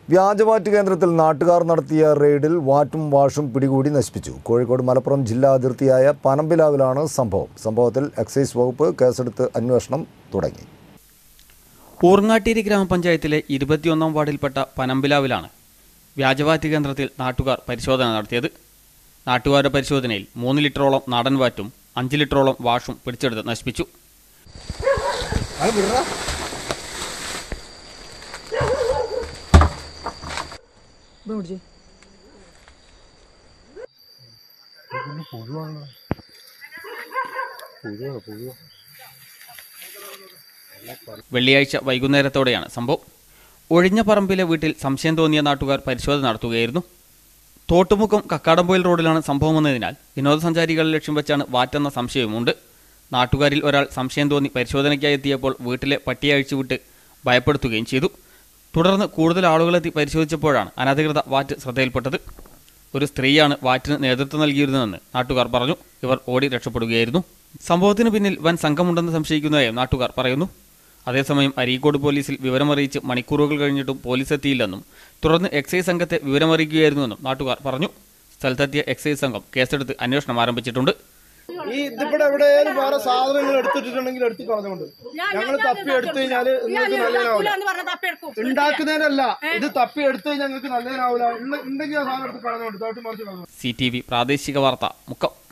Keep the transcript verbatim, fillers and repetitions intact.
വ്യാജവാറ്റ് കേന്ദ്രത്തിൽ നാട്ടുകാർ നടത്തിയ റെയ്ഡിൽ വാറ്റും വാഷും പിടികൂടി നശിപ്പിച്ചു. കോഴിക്കോട് മലപ്പുറം ജില്ലാ അതിർത്തിയായ പനമ്പിലാവിലാണ് സംഭവം. സംഭവത്തിൽ എക്സൈസ് വകുപ്പ് കേസെടുത്ത് അന്വേഷണം തുടങ്ങി. ഊർങ്ങാട്ടേരി ഗ്രാമപഞ്ചായത്തിലെ ഇരുപത്തിയൊന്നാം വാർഡിൽപ്പെട്ട പനമ്പിലാവിലാണ് വ്യാജവാറ്റ് കേന്ദ്രത്തിൽ നാട്ടുകാർ പരിശോധന നടത്തിയത്. നാട്ടുകാരുടെ പരിശോധനയിൽ മൂന്ന് ലിറ്ററോളം നാടൻ വാറ്റും അഞ്ച് ലിറ്ററോളം വാഷും പിടിച്ചെടുത്ത് നശിപ്പിച്ചു. വെള്ളിയാഴ്ച വൈകുന്നേരത്തോടെയാണ് സംഭവം. ഒഴിഞ്ഞ പറമ്പിലെ വീട്ടിൽ സംശയം തോന്നിയ നാട്ടുകാർ പരിശോധന നടത്തുകയായിരുന്നു. തോട്ടുമുക്കം കക്കാടംപൊയിൽ റോഡിലാണ് സംഭവമെന്നതിനാൽ വിനോദസഞ്ചാരികളെ ലക്ഷ്യം വെച്ചാണ് വാറ്റെന്ന സംശയവുമുണ്ട്. നാട്ടുകാരിൽ ഒരാൾ സംശയം തോന്നി പരിശോധനയ്ക്കായി എത്തിയപ്പോൾ വീട്ടിലെ പട്ടിയെ അഴിച്ചുവിട്ട് ഭയപ്പെടുത്തുകയും ചെയ്തു. തുടർന്ന് കൂടുതൽ ആളുകളെത്തി പരിശോധിച്ചപ്പോഴാണ് അനധികൃത വാറ്റ് ശ്രദ്ധയിൽപ്പെട്ടത്. ഒരു സ്ത്രീയാണ് വാറ്റിന് നേതൃത്വം നൽകിയിരുന്നതെന്ന് നാട്ടുകാർ പറഞ്ഞു. ഇവർ ഓടി രക്ഷപ്പെടുകയായിരുന്നു. സംഭവത്തിന് പിന്നിൽ വൻ സംഘമുണ്ടെന്ന് സംശയിക്കുന്നതായും നാട്ടുകാർ പറയുന്നു. അതേസമയം അരീക്കോട് പോലീസിൽ വിവരമറിയിച്ച് മണിക്കൂറുകൾ കഴിഞ്ഞിട്ടും പോലീസ് എത്തിയില്ലെന്നും തുടർന്ന് എക്സൈസ് സംഘത്തെ വിവരമറിയിക്കുകയായിരുന്നുവെന്നും നാട്ടുകാർ പറഞ്ഞു. സ്ഥലത്തെത്തിയ എക്സൈസ് സംഘം കേസെടുത്ത് അന്വേഷണം ആരംഭിച്ചിട്ടുണ്ട്. ഈ ഇതിവിടെ എവിടെയാലും വേറെ സാധനങ്ങൾ എടുത്തിട്ടുണ്ടെങ്കിൽ എടുത്ത് കളഞ്ഞുകൊണ്ട് ഞങ്ങൾ തപ്പി എടുത്തു കഴിഞ്ഞാൽ നിങ്ങൾക്ക് നല്ലതിനാവില്ല. ഉണ്ടാക്കുന്നതിനല്ല, ഇത് തപ്പി എടുത്തു കഴിഞ്ഞാൽ ഞങ്ങൾക്ക് നല്ലതിനാവില്ല. ഉണ്ടെങ്കിൽ ആ സാധനം എടുത്ത് കളഞ്ഞുകൊണ്ട് തോട്ട് മറിച്ച് കളഞ്ഞു. സി ടി വി പ്രാദേശിക വാർത്ത മുക്കം.